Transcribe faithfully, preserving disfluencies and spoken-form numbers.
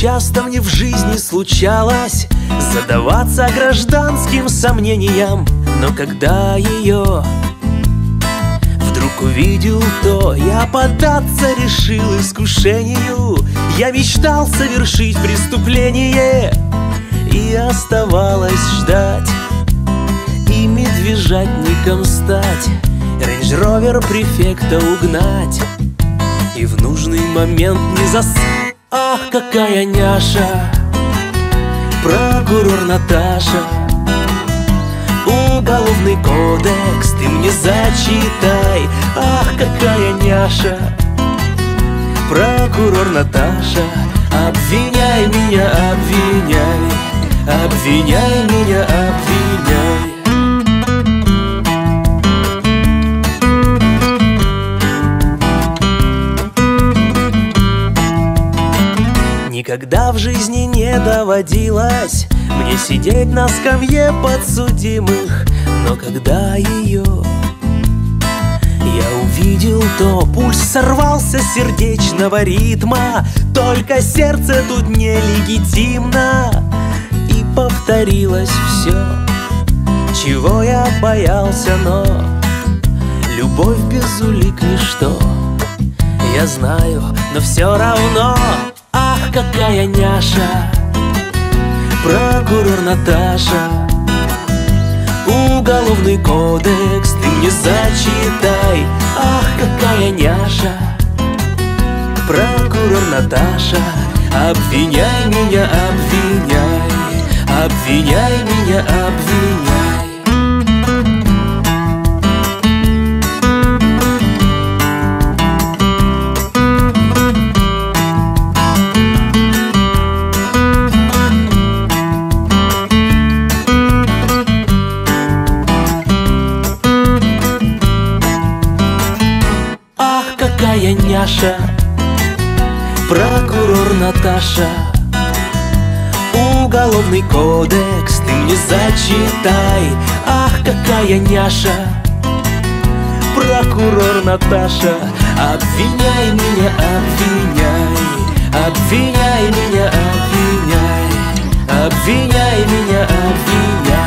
часто мне в жизни случалось задаваться гражданским сомнениям, но когда ее вдруг увидел, то я поддаться решил искушению. Я мечтал совершить преступление, и оставалось ждать и медвежатником стать, рейндж-ровер префекта угнать и в нужный момент не зас... Ах, какая няша, прокурор Наташа. Уголовный кодекс ты мне зачитай. Ах, какая няша, прокурор Наташа. Обвиняй меня, обвиняй, обвиняй меня, обвиняй. Никогда в жизни не доводилось мне сидеть на скамье подсудимых, но когда ее я увидел, то пульс сорвался с сердечного ритма. Только сердце тут нелегитимно, и повторилось все, чего я боялся, но любовь без улик ничто. Я знаю, но все равно. Ах, какая няша, прокурор Наташа. Уголовный кодекс ты мне зачитай. Ах, какая няша, прокурор Наташа. Обвиняй меня, обвиняй, обвиняй меня, обвиняй. Какая няша, прокурор Наташа. Уголовный кодекс ты мне зачитай. Ах, какая няша, прокурор Наташа. Обвиняй меня, обвиняй, обвиняй меня, обвиняй, обвиняй меня, обвиняй.